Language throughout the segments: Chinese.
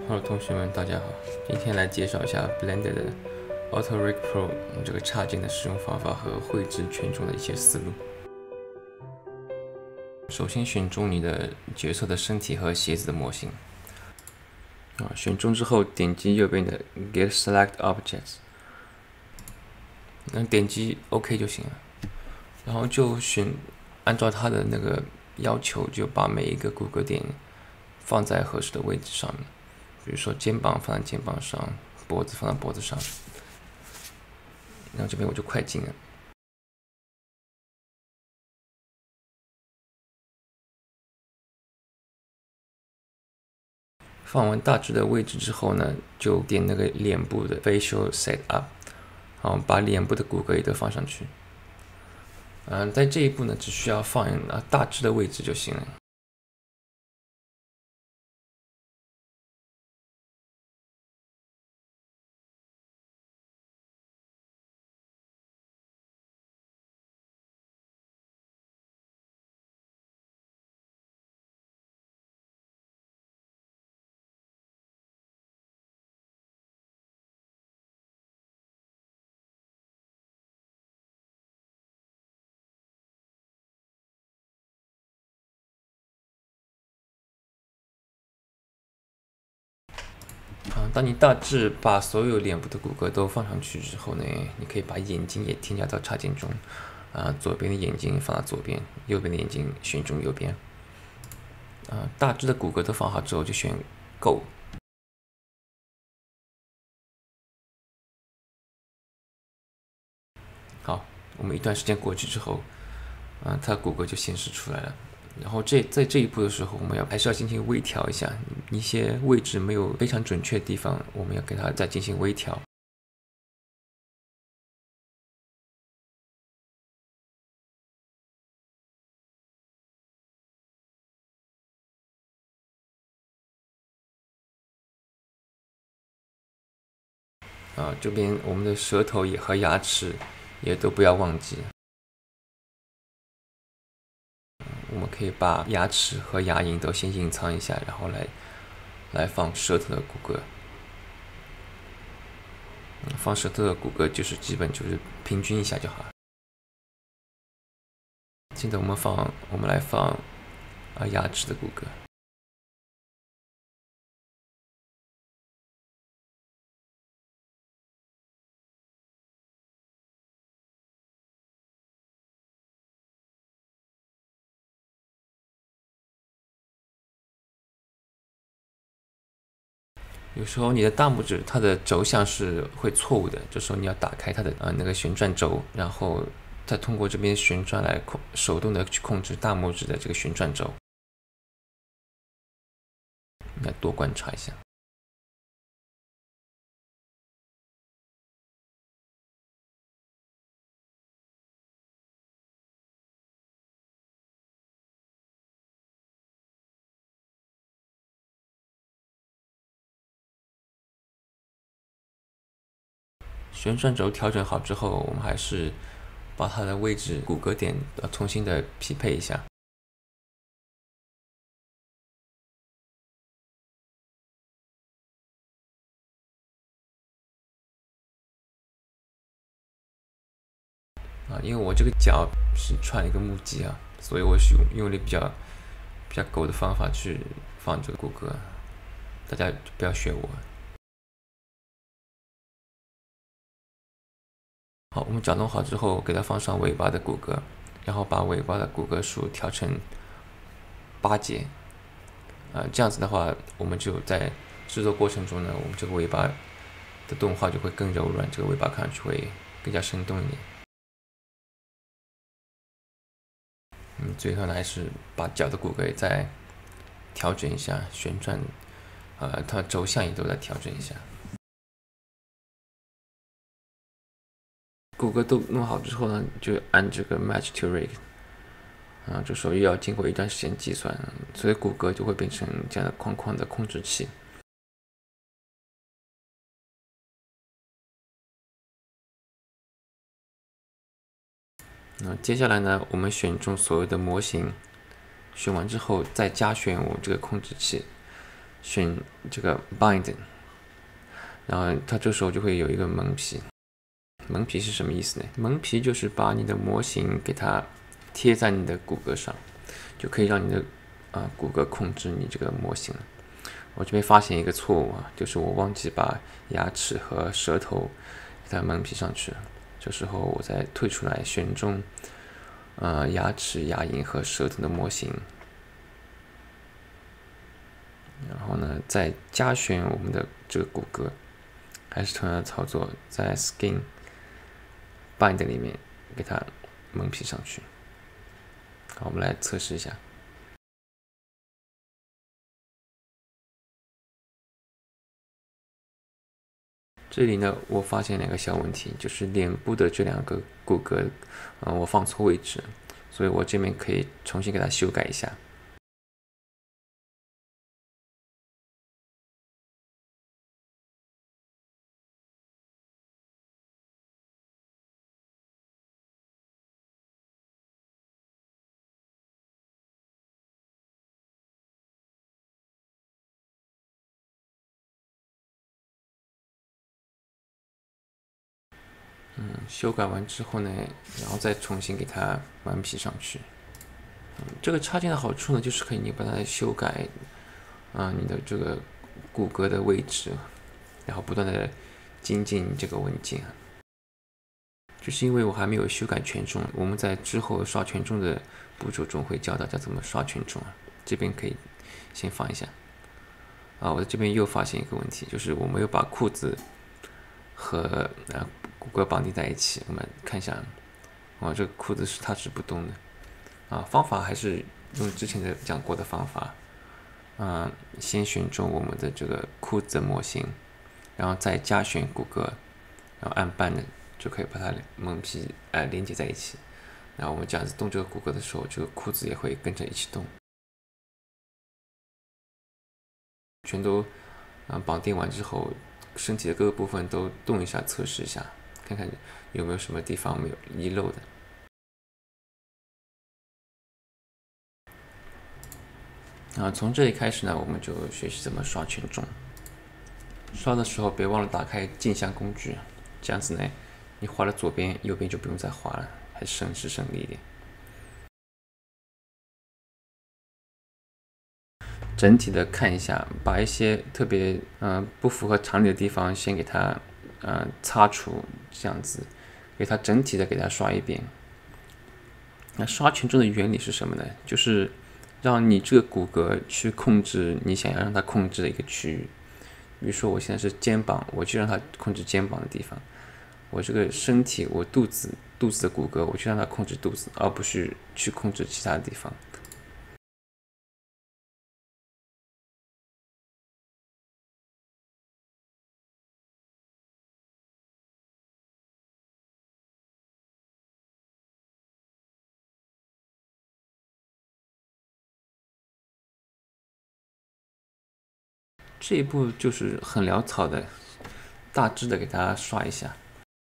Hello，同学们，大家好。今天来介绍一下 Blender 的 Auto Rig Pro 这个插件的使用方法和绘制权重的一些思路。首先选中你的角色的身体和鞋子的模型。选中之后，点击右边的 Get Select Objects，点击 OK 就行了。然后就按照它的那个要求，就把每一个骨骼点放在合适的位置上面。比如说肩膀放在肩膀上，脖子放在脖子上，然后这边我就快进了。放完大致的位置之后呢，就点那个脸部的 Facial Set Up， 好，把脸部的骨骼也都放上去。在这一步呢，只需要放大致的位置就行了。当你大致把所有脸部的骨骼都放上去之后呢，你可以把眼睛也添加到插件中。左边的眼睛放到左边，右边的眼睛选中右边。大致的骨骼都放好之后，就选 Go。好，我们一段时间过去之后，它骨骼就显示出来了。然后在这一步的时候，我们还是要进行微调一下，一些位置没有非常准确的地方，我们要给它再进行微调。这边我们的舌头也和牙齿也都不要忘记。我们可以把牙齿和牙龈都先隐藏一下，然后来放舌头的骨骼。放舌头的骨骼基本就是平均一下就好。现在我们来放牙齿的骨骼。有时候你的大拇指它的轴向是会错误的，这时候你要打开它的那个旋转轴，然后再通过这边旋转来手动的去控制大拇指的这个旋转轴。你要多观察一下。旋转轴调整好之后，我们还是把它的位置骨骼点重新的匹配一下。因为我这个脚是穿一个木屐所以我是用力比较够的方法去放这个骨骼，大家不要学我。好，我们搅动好之后，给它放上尾巴的骨骼，然后把尾巴的骨骼数调成8节。这样子的话，我们就在制作过程中呢，我们这个尾巴的动画就会更柔软，这个尾巴看上去会更加生动一点。最后呢，还是把脚的骨骼也再调整一下，旋转，它轴向也都在调整一下。骨骼都弄好之后呢，就按这个 Match to Rig，这时候又要经过一段时间计算，所以骨骼就会变成这样的框框的控制器。接下来呢，我们选中所有的模型，选完之后再加选我这个控制器， 选这个 bind， 然后它这时候就会有一个蒙皮。蒙皮是什么意思呢？蒙皮就是把你的模型给它贴在你的骨骼上，就可以让你的骨骼控制你这个模型了。我这边发现一个错误啊，就是我忘记把牙齿和舌头给它蒙皮上去了。这时候我再退出来选中牙齿、牙龈和舌头的模型，然后呢再加选我们的这个骨骼，还是同样的操作，在 Skin Bind 里面给它蒙皮上去。好，我们来测试一下。这里呢，我发现两个小问题，就是脸部的这两个骨骼，我放错位置，所以我这边可以重新给它修改一下。修改完之后呢，然后再重新给它完皮上去。这个插件的好处呢，就是可以你把它修改你的这个骨骼的位置，然后不断的精进这个文件。就是因为我还没有修改权重，我们在之后刷权重的步骤中会教大家怎么刷权重啊。这边可以先放一下。我在这边又发现一个问题，就是我没有把裤子和骨骼绑定在一起。我们看一下，这个裤子它是不动的。方法还是用之前的讲过的方法。先选中我们的这个裤子的模型，然后再加选骨骼，然后按扳的就可以把它蒙皮连接在一起。然后我们这样子动这个骨骼的时候，这个裤子也会跟着一起动。全都绑定完之后，身体的各个部分都动一下，测试一下，看看有没有什么地方没有遗漏的。从这里开始呢，我们就学习怎么刷权重。刷的时候别忘了打开镜像工具，这样子呢，你画了左边，右边就不用再画了，还省时省力一点。整体的看一下，把一些特别不符合常理的地方先给它擦除，这样子给它整体的给它刷一遍。那刷权重的原理是什么呢？就是让你这个骨骼去控制你想要让它控制的一个区域。比如说我现在是肩膀，我就让它控制肩膀的地方。我这个身体，我肚子的骨骼，我就让它控制肚子，而不是去控制其他的地方。这一步就是很潦草的，大致的给它刷一下。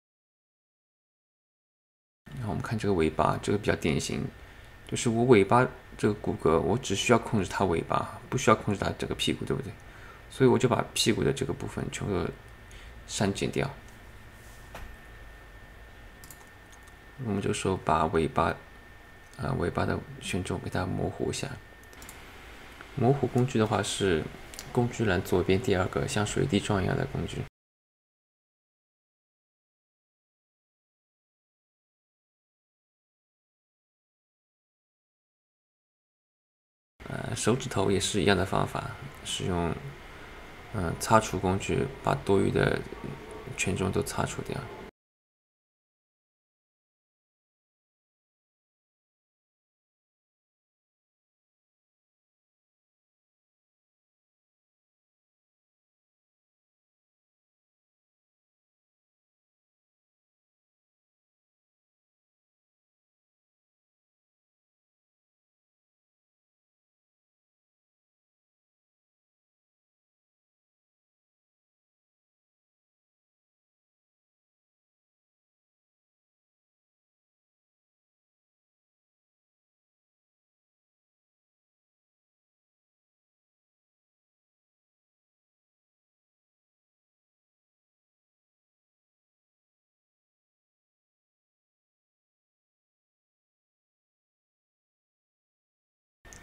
然后我们看这个尾巴，这个比较典型，就是我尾巴这个骨骼，我只需要控制它尾巴，不需要控制它整个屁股，对不对？所以我就把屁股的这个部分全部删减掉。我们这个时候把尾巴的权重给它模糊一下。模糊工具的话是工具栏左边第二个像水滴状一样的工具。手指头也是一样的方法，使用擦除工具把多余的权重都擦除掉。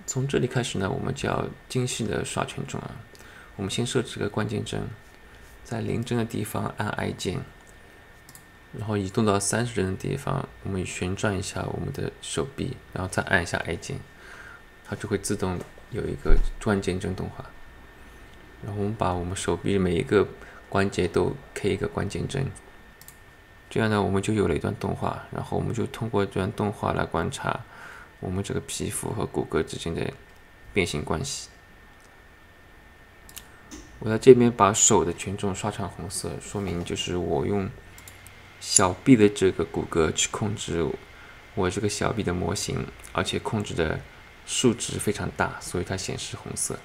从这里开始呢，我们就要精细的刷权重啊。我们先设置个关键帧，在0帧的地方按 I 键，然后移动到30帧的地方，我们旋转一下我们的手臂，然后再按一下 I 键，它就会自动有一个关键帧动画。然后我们把我们手臂每一个关节都 K 一个关键帧，这样呢，我们就有了一段动画。然后我们就通过这段动画来观察我们这个皮肤和骨骼之间的变形关系。我在这边把手的权重刷成红色，说明就是我用小臂的这个骨骼去控制我这个小臂的模型，而且控制的数值非常大，所以它显示红色。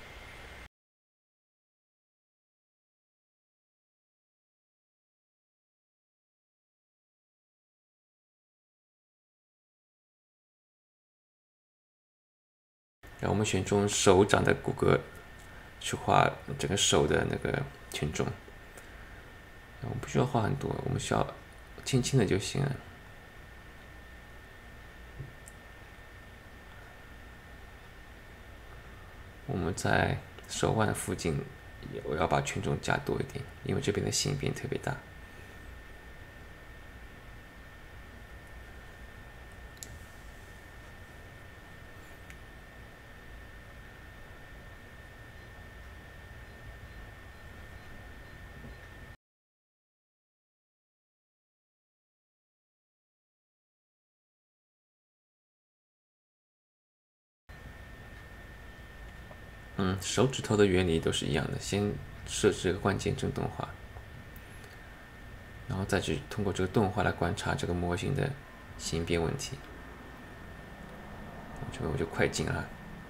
然后我们选中手掌的骨骼去画整个手的那个权重，我们不需要画很多，我们需要轻轻的就行了。我们在手腕的附近，我要把权重加多一点，因为这边的形变特别大。手指头的原理都是一样的，先设置一个关键帧动画，然后再去通过这个动画来观察这个模型的形变问题。这个我就快进啊。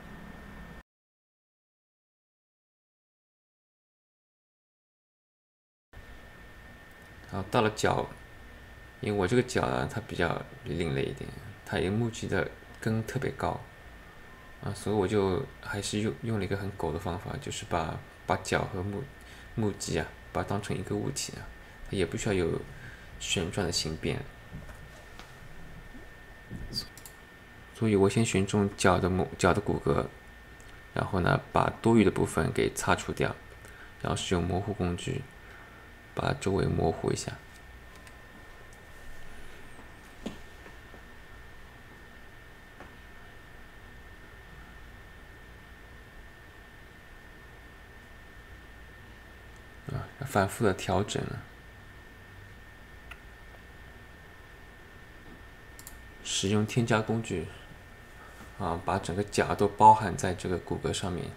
然后到了脚，因为我这个脚呢，它比较另类一点，它一个木屐的根特别高啊，所以我就还是用了一个很狗的方法，就是把脚和木屐啊，把它当成一个物体啊，它也不需要有旋转的形变。所以我先选中脚的骨骼，然后呢，把多余的部分给擦除掉，然后使用模糊工具把周围模糊一下。反复的调整，使用添加工具啊，把整个甲都包含在这个骨骼上面。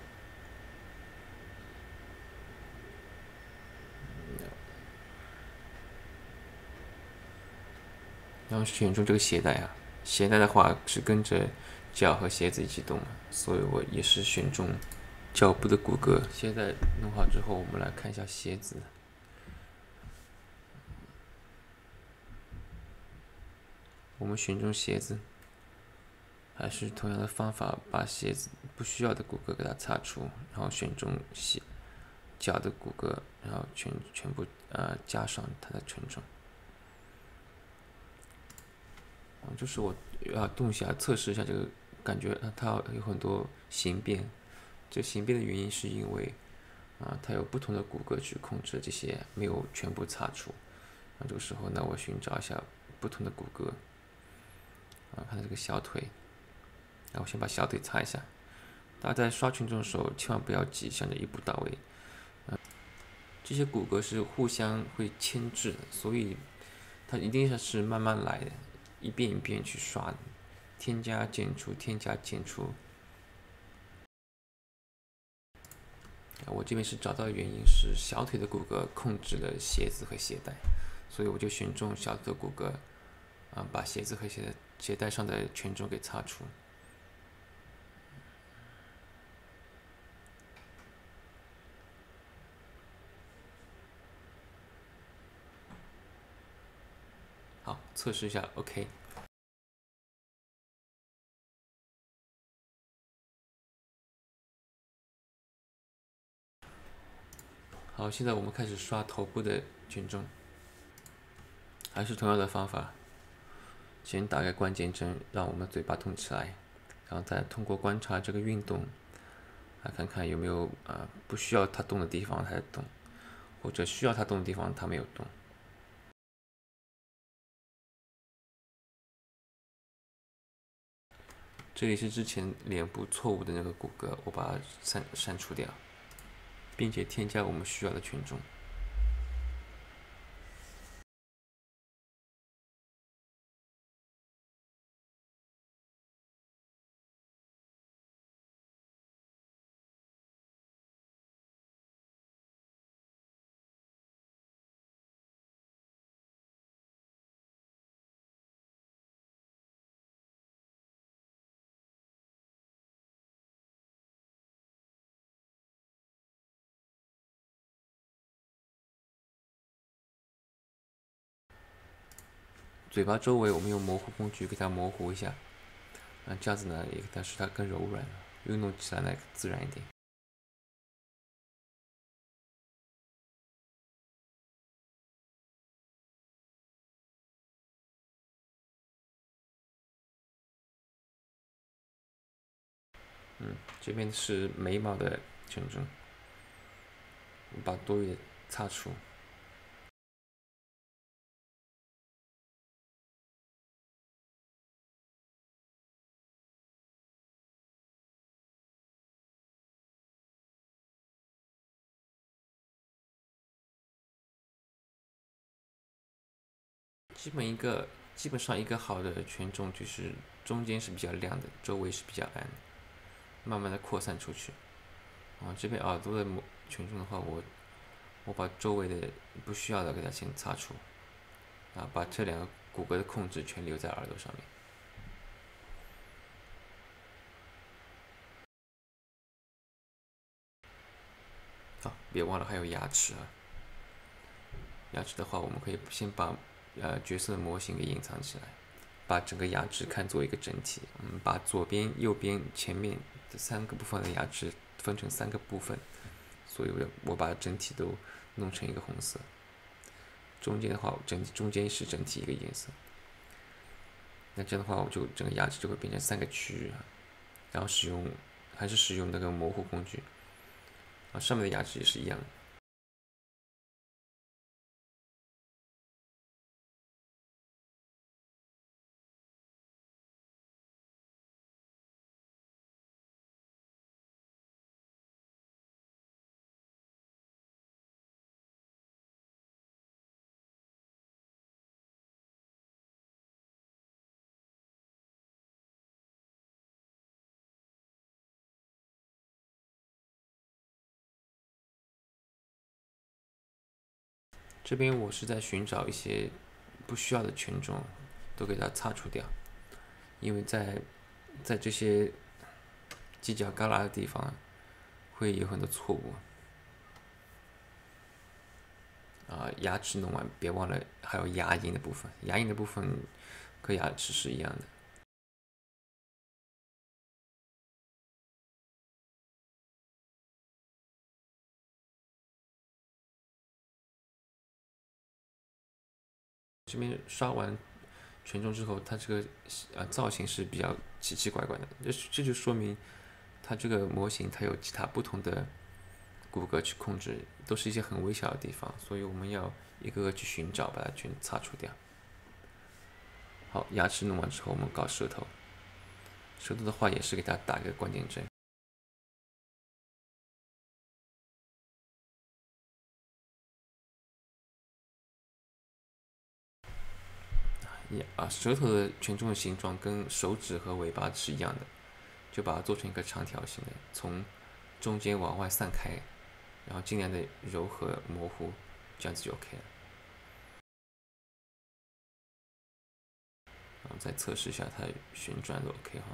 然后选中这个鞋带啊，鞋带的话是跟着脚和鞋子一起动，所以我也是选中脚部的骨骼。鞋带弄好之后，我们来看一下鞋子。我们选中鞋子，还是同样的方法，把鞋子不需要的骨骼给它擦除，然后选中脚的骨骼，然后全部加上它的权重。就是我要动一下测试一下这个，感觉它有很多形变。这形变的原因是因为它有不同的骨骼去控制这些，没有全部擦除。这个时候呢，我寻找一下不同的骨骼。看到这个小腿，然后先把小腿擦一下。大家在刷权重的时候，千万不要急，想着一步到位。这些骨骼是互相会牵制的，所以它一定是慢慢来的，一遍一遍去刷的，添加减除，添加减除。我这边是找到的原因是小腿的骨骼控制了鞋子和鞋带，所以我就选中小腿的骨骼，把鞋子和鞋带上的权重给擦除。好，测试一下 ，OK。好，现在我们开始刷头部的权重，还是同样的方法，先打开关键帧，让我们嘴巴动起来， 然后再通过观察这个运动，来看看有没有不需要它动的地方它在动，或者需要它动的地方它没有动。这里是之前脸部错误的那个骨骼，我把它删除掉，并且添加我们需要的权重。嘴巴周围我们用模糊工具给它模糊一下，这样子呢也给它使它更柔软，运动起来呢自然一点。这边是眉毛的权重，把多余的擦除。基本上一个好的权重就是中间是比较亮的，周围是比较暗的，慢慢的扩散出去。这边耳朵的权重的话，我把周围的不需要的给它先擦除，把这两个骨骼的控制全留在耳朵上面。别忘了还有牙齿啊。牙齿的话，我们可以先把角色的模型给隐藏起来，把整个牙齿看作一个整体。把左边、右边、前面这3个部分的牙齿分成3个部分，所以我把整体都弄成一个红色。中间的话，中间是整体一个颜色。那这样的话，我就整个牙齿就会变成3个区域，然后还是使用那个模糊工具。上面的牙齿也是一样的。这边我是在寻找一些不需要的权重，都给它擦除掉，因为在这些犄角旮旯的地方会有很多错误。牙齿弄完，别忘了还有牙龈的部分，牙龈的部分和牙齿是一样的。这边刷完权重之后，它这个造型是比较奇奇怪怪的，这就说明它这个模型它有其他不同的骨骼去控制，都是一些很微小的地方，所以我们要一个个去寻找，把它全擦除掉。好，牙齿弄完之后，我们搞舌头。舌头的话也是给它打个关键帧。舌头的权重的形状跟手指和尾巴是一样的，就把它做成一个长条形的，从中间往外散开，然后尽量的柔和模糊，这样子就 OK 了。然后再测试一下它旋转都 OK 哈。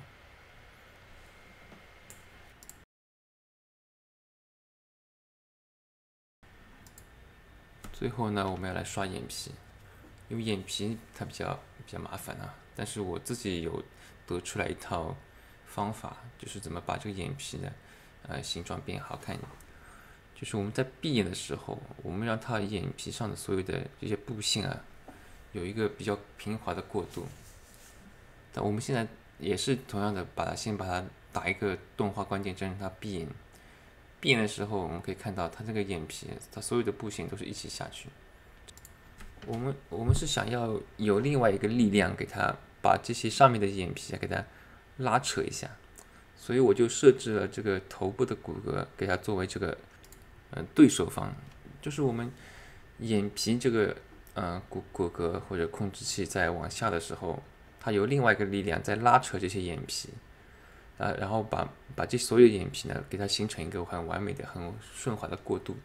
最后呢，我们要来刷眼皮，因为眼皮它比较麻烦但是我自己有得出来一套方法，就是怎么把这个眼皮的形状变好看。就是我们在闭眼的时候，我们让它眼皮上的所有的这些布线有一个比较平滑的过渡。但我们现在也是同样的，先把它打一个动画关键帧，让它闭眼。闭眼的时候，我们可以看到它这个眼皮，它所有的步行都是一起下去。我们是想要有另外一个力量给它把这些上面的眼皮给它拉扯一下，所以我就设置了这个头部的骨骼给它作为这个对手方，就是我们眼皮这个骨骼或者控制器在往下的时候，它有另外一个力量在拉扯这些眼皮，然后把这所有眼皮呢给它形成一个很完美的、很顺滑的过渡。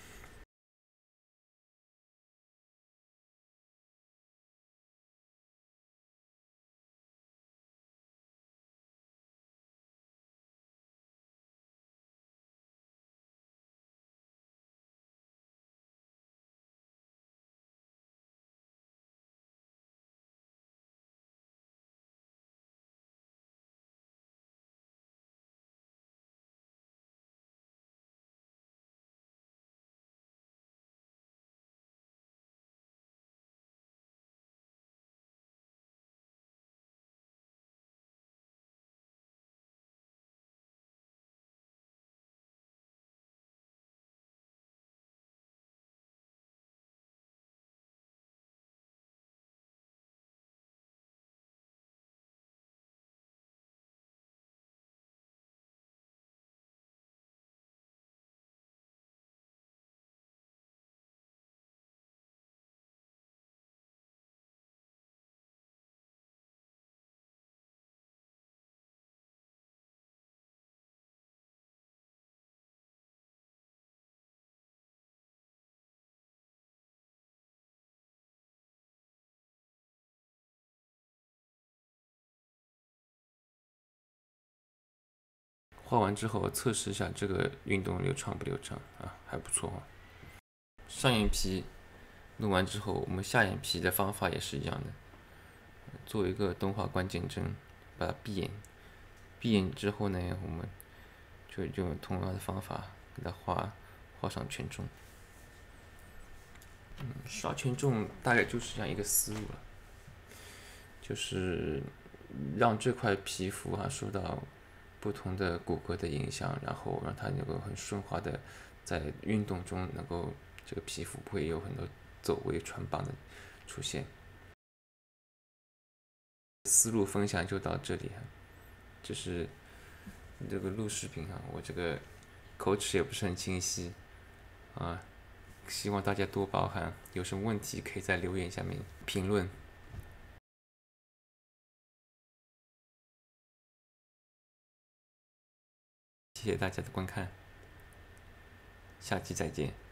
画完之后测试一下这个运动流畅不流畅啊，还不错。上眼皮弄完之后，我们下眼皮的方法也是一样的，做一个动画关键帧，把它闭眼。闭眼之后呢，我们就用同样的方法给它画上权重。刷权重大概就是这样一个思路了，就是让这块皮肤受到不同的骨骼的影响，然后让它能够很顺滑的在运动中能够这个皮肤不会有很多走位穿帮的出现。思路分享就到这里，就是这个录视频我这个口齿也不是很清晰啊，希望大家多包涵，有什么问题可以在留言下面评论。谢谢大家的观看，下期再见。